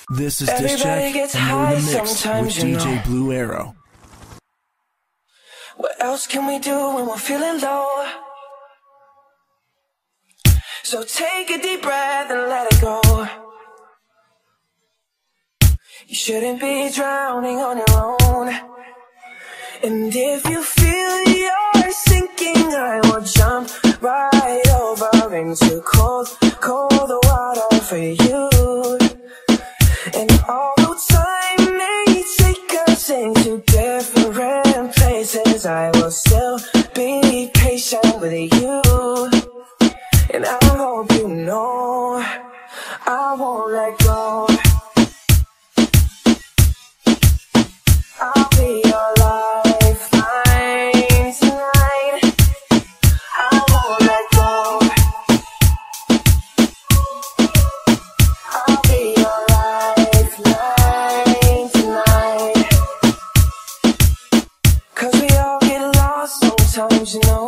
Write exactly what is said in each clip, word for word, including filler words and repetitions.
This is Diss Check, and you're in the mix with D J BlueArrow. What else can we do when we're feeling low? So take a deep breath and let it go. You shouldn't be drowning on your own. And if you feel you're sinking, I will jump right over into cold, cold water for you. And although time may take us into different places, I will still be patient with you. And I hope you know I won't let go. I'll be your lifeline tonight. I won't let go. I'll be your lifeline tonight. 'Cause we all get lost sometimes, you know.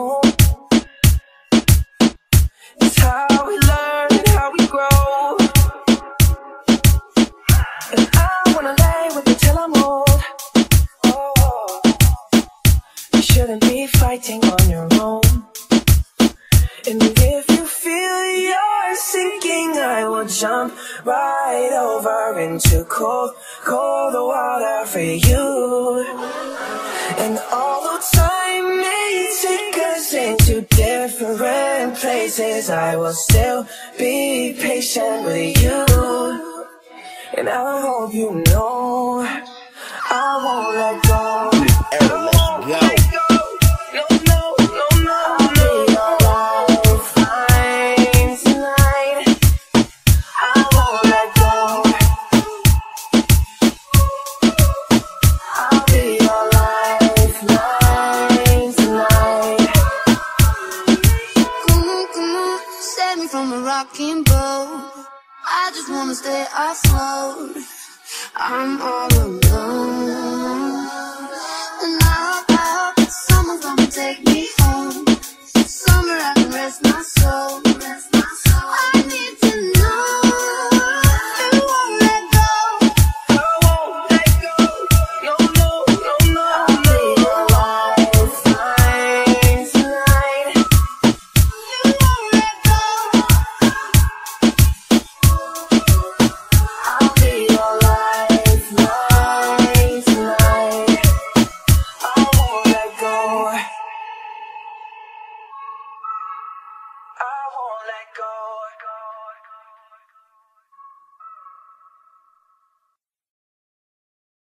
It's how we learn and how we grow. And I wanna lay with you till I'm old. You shouldn't be fighting on your own. And if you feel you're sinking, I will jump right over into cold, cold water for you. And although time may take us into different places, I will still be patient with you. And I hope you know I won't let go. Let's go. No, no, no, no, I'll be your lifeline tonight. I won't let go. I'll be your lifeline tonight. Come on, come on, save me from a rocking boat. I just wanna stay afloat. I'm all alone. And I hope, I hope someone's gonna take me home, somewhere I can rest my soul.